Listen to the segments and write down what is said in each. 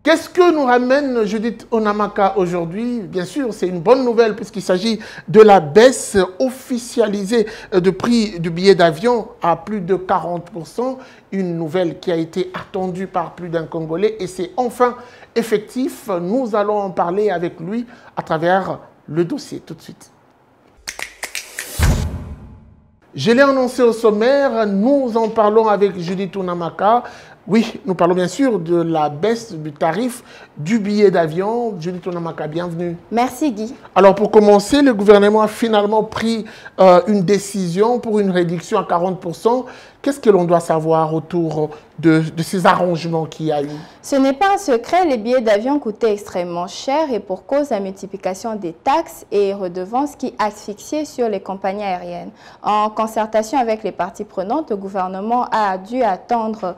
Qu'est-ce que nous ramène Judith Onamaka aujourd'hui? Bien sûr, c'est une bonne nouvelle puisqu'il s'agit de la baisse officialisée de prix du billet d'avion à plus de 40%. Une nouvelle qui a été attendue par plus d'un Congolais et c'est enfin effectif. Nous allons en parler avec lui à travers le dossier tout de suite. Je l'ai annoncé au sommaire, nous en parlons avec Judith Onamaka. Oui, nous parlons bien sûr de la baisse du tarif du billet d'avion. Judith Onamaka, bienvenue. Merci Guy. Alors pour commencer, le gouvernement a finalement pris une décision pour une réduction à 40%. Qu'est-ce que l'on doit savoir autour de ces arrangements qu'il y a eu? Ce n'est pas un secret, les billets d'avion coûtaient extrêmement cher et pour cause de la multiplication des taxes et redevances qui asphyxiaient sur les compagnies aériennes. En concertation avec les parties prenantes, le gouvernement a dû attendre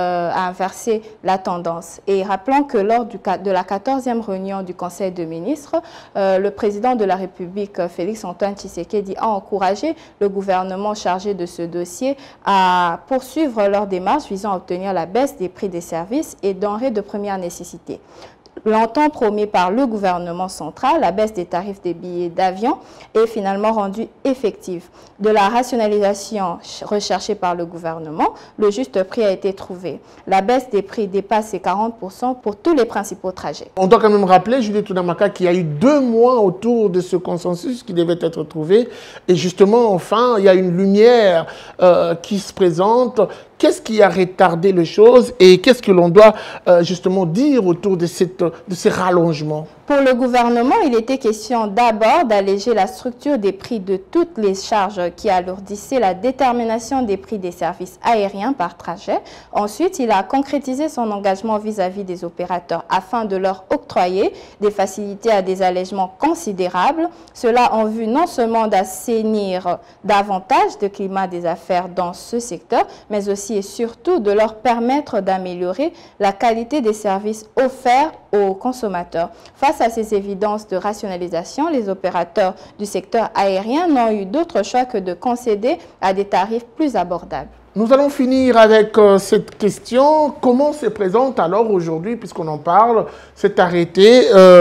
à inverser la tendance. Et rappelons que lors de la 14e réunion du Conseil de ministres, le président de la République, Félix-Antoine Tshisekedi, a encouragé le gouvernement chargé de ce dossier à poursuivre leur démarche visant à obtenir la baisse des prix des services et denrées de première nécessité. Longtemps promis par le gouvernement central, la baisse des tarifs des billets d'avion est finalement rendue effective. De la rationalisation recherchée par le gouvernement, le juste prix a été trouvé. La baisse des prix dépasse les 40% pour tous les principaux trajets. On doit quand même rappeler, Judith Onamaka, qu'il y a eu 2 mois autour de ce consensus qui devait être trouvé. Et justement, enfin, il y a une lumière qui se présente. Qu'est-ce qui a retardé les choses et qu'est-ce que l'on doit justement dire autour de ces rallongements? Pour le gouvernement, il était question d'abord d'alléger la structure des prix de toutes les charges qui alourdissaient la détermination des prix des services aériens par trajet. Ensuite, il a concrétisé son engagement vis-à-vis des opérateurs afin de leur octroyer des facilités à des allègements considérables. Cela en vue non seulement d'assainir davantage le climat des affaires dans ce secteur, mais aussi et surtout de leur permettre d'améliorer la qualité des services offerts aux consommateurs. Face à ces évidences de rationalisation, les opérateurs du secteur aérien n'ont eu d'autre choix que de concéder à des tarifs plus abordables. Nous allons finir avec cette question. Comment se présente alors aujourd'hui, puisqu'on en parle, cet arrêté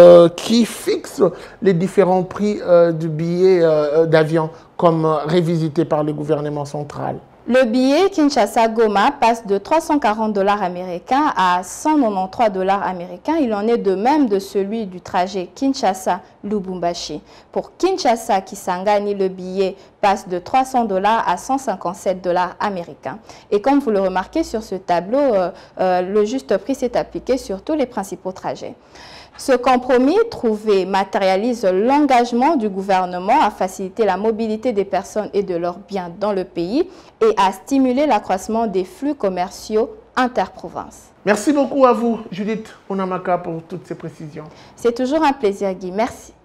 qui fixe les différents prix du billet d'avion comme révisité par le gouvernement central? Le billet Kinshasa-Goma passe de 340 $ américains à 193 $ américains. Il en est de même de celui du trajet Kinshasa-Lubumbashi. Pour Kinshasa-Kisangani, le billet passe de 300 $ à 157 $ américains. Et comme vous le remarquez sur ce tableau, le juste prix s'est appliqué sur tous les principaux trajets. Ce compromis trouvé matérialise l'engagement du gouvernement à faciliter la mobilité des personnes et de leurs biens dans le pays et à stimuler l'accroissement des flux commerciaux interprovinces. Merci beaucoup à vous, Judith Onamaka, pour toutes ces précisions. C'est toujours un plaisir, Guy. Merci.